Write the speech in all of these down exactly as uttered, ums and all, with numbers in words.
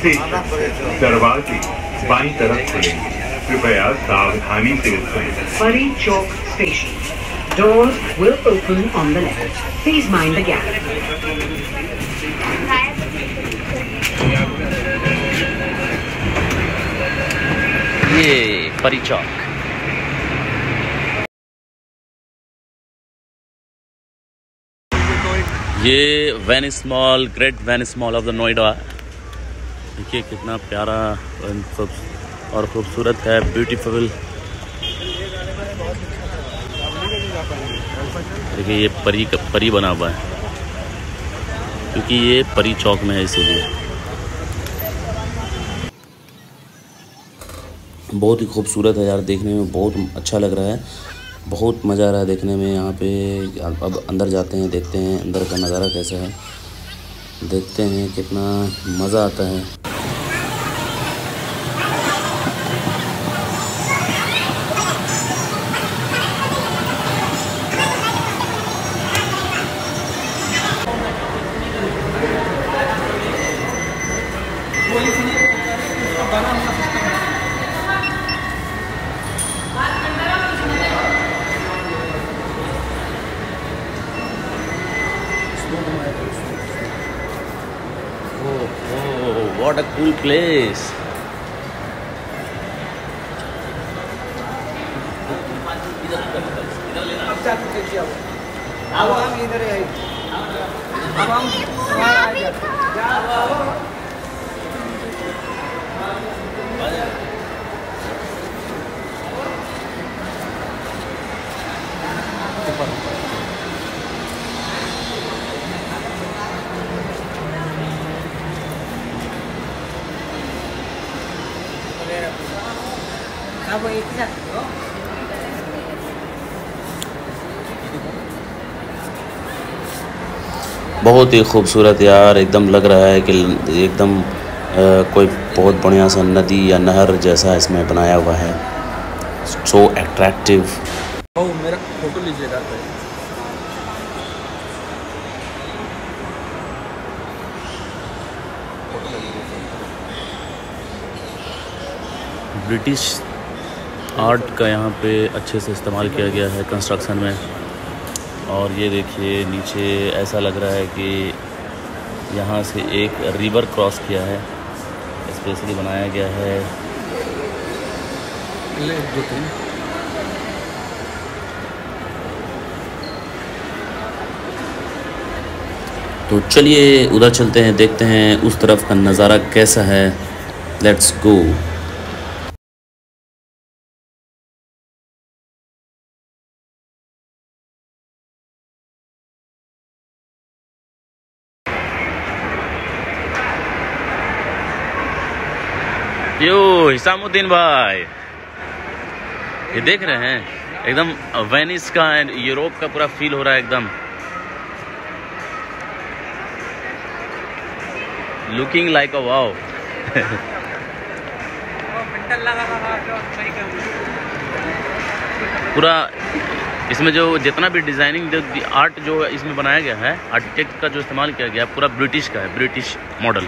Station दरवाजे बाईं तरफ खुलेंगे, कृपया सावधानी से उतरें। Pari Chowk Station. Doors will open on the left. Please mind the gap. ये परी चौक। ये Venice mall, great Venice mall of the Noida. देखिए कितना प्यारा और खूबसूरत है, ब्यूटीफुल। देखिए ये परी का परी बना हुआ है, क्योंकि ये परी चौक में है, इसीलिए बहुत ही खूबसूरत है यार। देखने में बहुत अच्छा लग रहा है, बहुत मज़ा आ रहा है देखने में। यहाँ पे अब अंदर जाते हैं, देखते हैं अंदर का नज़ारा कैसा है, देखते हैं कितना मज़ा आता है। What a cool place! अब हम इधर आए, अब हम अब एक साथ बहुत ही खूबसूरत यार, एकदम लग रहा है कि एकदम आ, कोई बहुत बढ़िया सा नदी या नहर जैसा इसमें बनाया हुआ है। सो अट्रैक्टिव। ओ मेरा फोटो लीजिएगा। ब्रिटिश आर्ट का यहाँ पे अच्छे से इस्तेमाल किया गया है कंस्ट्रक्शन में। और ये देखिए नीचे ऐसा लग रहा है कि यहाँ से एक रिवर क्रॉस किया है, स्पेशली बनाया गया है। ले दो तीन। तो चलिए उधर चलते हैं, देखते हैं उस तरफ का नज़ारा कैसा है। Let's go. यो हिसामुद्दीन भाई, ये देख रहे हैं एकदम वेनिस का एंड यूरोप का पूरा फील हो रहा है एकदम। Looking like a wow. पूरा इसमें जो जितना भी डिजाइनिंग जो आर्ट जो इसमें बनाया गया है, आर्किटेक्ट का जो इस्तेमाल किया गया है, पूरा ब्रिटिश का है, ब्रिटिश मॉडल।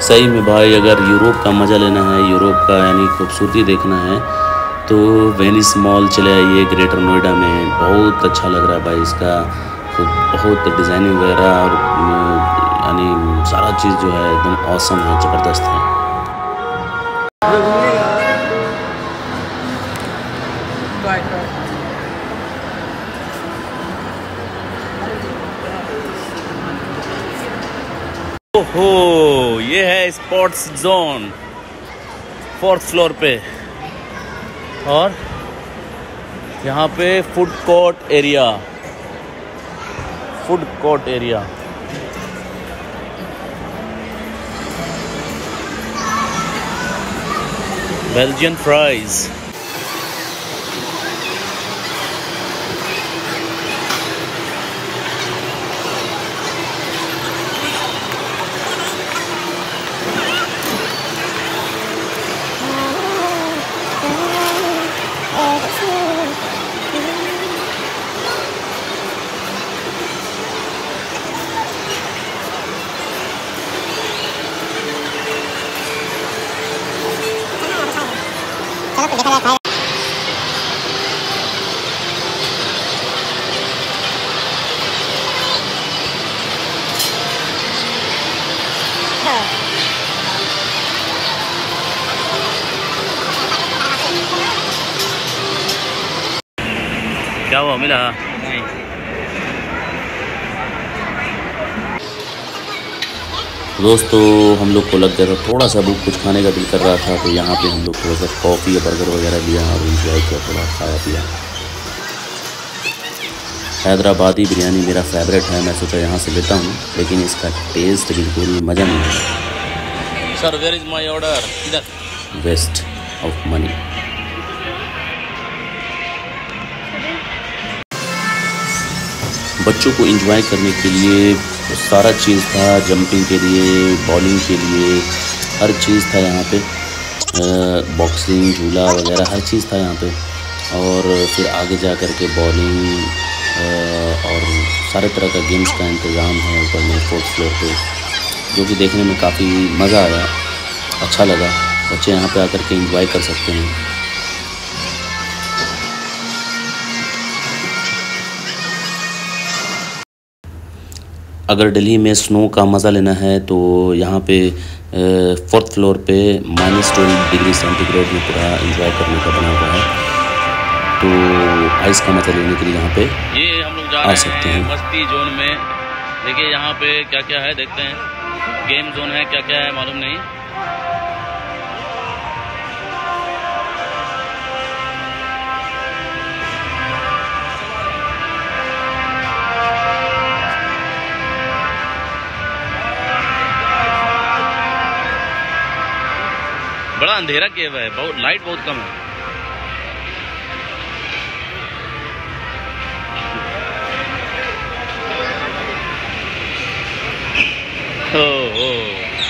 सही में भाई, अगर यूरोप का मज़ा लेना है, यूरोप का यानी खूबसूरती देखना है, तो वेनिस मॉल चले आइए ग्रेटर नोएडा में। बहुत अच्छा लग रहा है भाई इसका, बहुत डिज़ाइनिंग वगैरह और यानी सारा चीज़ जो है एकदम ऑसम है, ज़बरदस्त है। ओहो, ये है स्पोर्ट्स जोन फोर्थ फ्लोर पे, और यहाँ पे food court area, food court area. Belgian fries. क्या हुआ, मिला? नहीं। दोस्तों हम लोग को लग गया था थोड़ा सा भूख, कुछ खाने का दिल कर रहा था, तो यहाँ पे हम लोग थोड़ा सा कॉफ़ी या बर्गर वगैरह लिया और इंजॉय किया, थोड़ा खाया पिया। हैदराबादी बिरयानी मेरा फेवरेट है, मैं सोचा यहाँ से लेता हूँ, लेकिन इसका टेस्ट बिल्कुल मज़ा नहीं है। Sir where is my order? इधर। Waste of money. बच्चों को एंजॉय करने के लिए सारा चीज़ था, जंपिंग के लिए, बॉलिंग के लिए, हर चीज़ था यहाँ पे, बॉक्सिंग, झूला वगैरह हर चीज़ था यहाँ पे। और फिर आगे जा कर के बॉलिंग और सारे तरह का गेम्स का इंतज़ाम है ऊपर में फोर्थ फ्लोर पे, जो कि देखने में काफ़ी मज़ा आया, अच्छा लगा। बच्चे यहाँ पे आकर के एंजॉय कर सकते हैं। अगर दिल्ली में स्नो का मज़ा लेना है तो यहाँ पे फोर्थ फ्लोर पे माइनस ट्वेल्व डिग्री सेंटीग्रेड में पूरा एंजॉय करने का बना हुआ है, तो आइस का मज़ा लेने के लिए यहाँ पे ये हम लोग जा आ सकते हैं। मस्ती जोन में देखिए यहाँ पे क्या क्या है, देखते हैं। गेम जोन है, क्या क्या है मालूम नहीं। बड़ा अंधेरा किया हुआ है, बहुत लाइट बहुत कम है। ओ, ओ।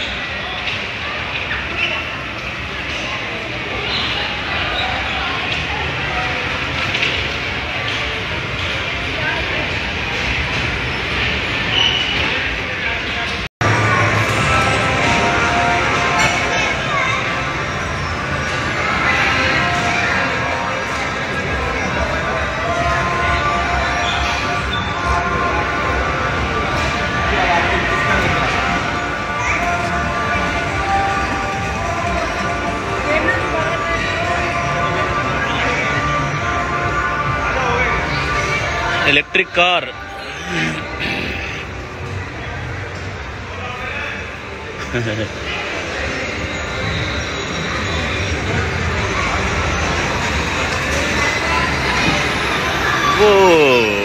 Electric car. वो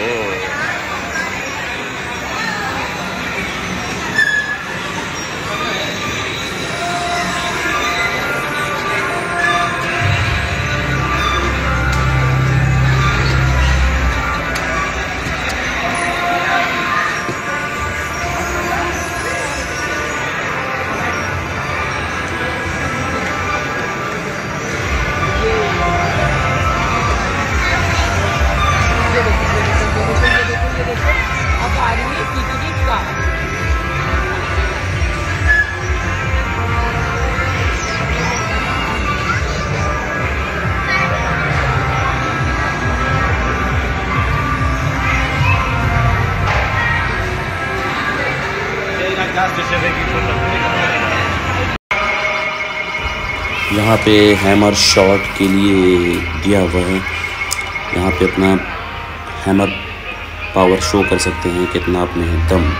यहाँ पे हैमर शॉट के लिए दिया हुआ है। यहाँ पे अपना हैमर पावर शो कर सकते हैं कितना आप में है दम।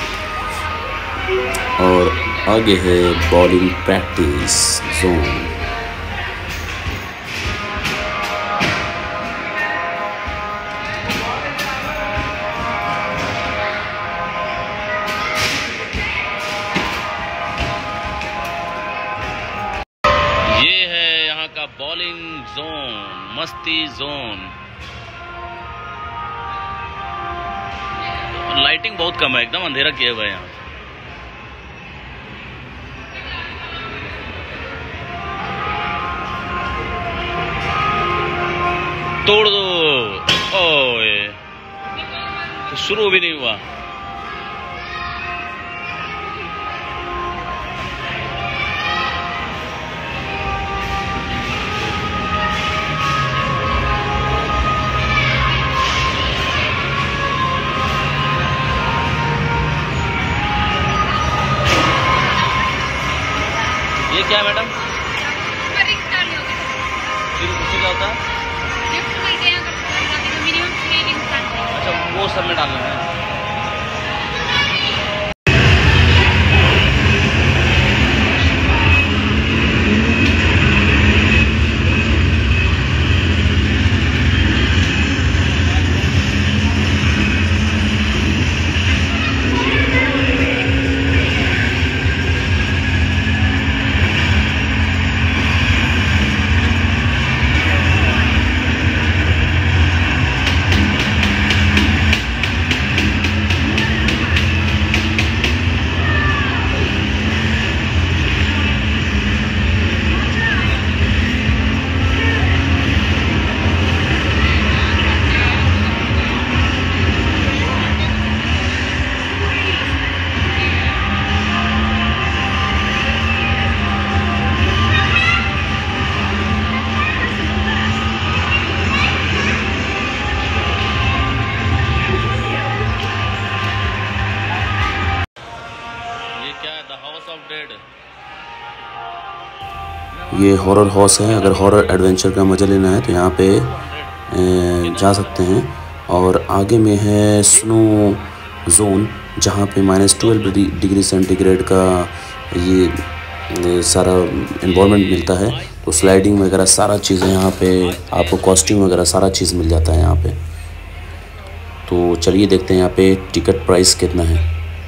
और आगे है बॉलिंग प्रैक्टिस जोन। ये है यहाँ का बॉलिंग जोन, मस्ती जोन। लाइटिंग बहुत कम है, एकदम अंधेरा किया हुआ है यहाँ। तोड़ दो। ओए, तो शुरू भी नहीं हुआ। ये क्या है मैडम? क्या होता है? अच्छा, वो सब में डालना है। ये हॉरर हाउस है। अगर हॉरर एडवेंचर का मज़ा लेना है तो यहाँ पे जा सकते हैं। और आगे में है स्नो जोन, जहाँ पे माइनस ट्वेल्व डिग्री सेंटीग्रेड का ये सारा इन्वॉल्वमेंट मिलता है। तो स्लाइडिंग वगैरह सारा चीज़ें यहाँ पे आपको, कॉस्ट्यूम वगैरह सारा चीज़ मिल जाता है यहाँ पे। तो चलिए देखते हैं यहाँ पे टिकट प्राइस कितना है।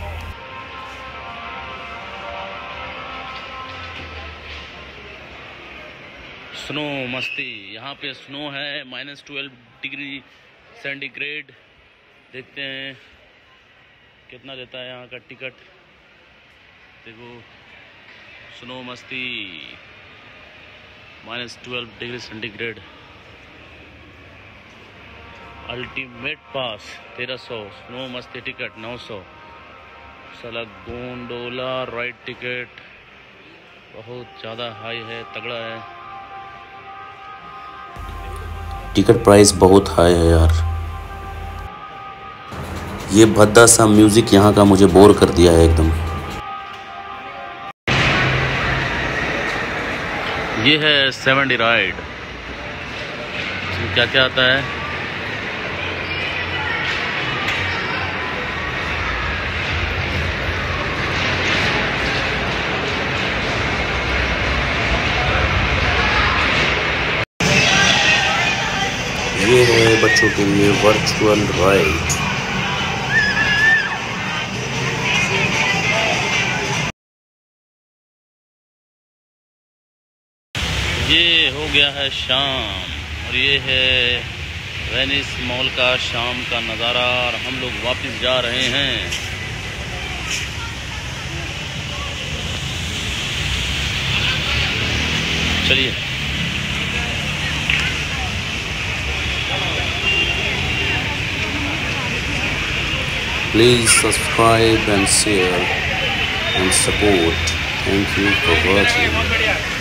स्नो मस्ती, यहाँ पे स्नो है माइनस ट्वेल्व डिग्री सेंटीग्रेड। देखते हैं कितना देता है यहाँ का टिकट। देखो, स्नो मस्ती minus twelve degree centigrade. Ultimate pass तेरह सौ, स्नो मस्ती टिकट नौ सौ। साला गोंडोला राइड टिकट बहुत ज़्यादा हाई है, तगड़ा है। टिकट प्राइस बहुत हाई है यार। ये भद्दा सा म्यूजिक यहाँ का मुझे बोर कर दिया है एकदम। ये है सेवन डे राइड। इसमें क्या क्या आता है? ये है बच्चों के लिए वर्चुअल राइड। ये हो गया है शाम और ये है वेनिस मॉल का शाम का नज़ारा। और हम लोग वापस जा रहे हैं। चलिए। Please subscribe and share and support. Thank you for watching.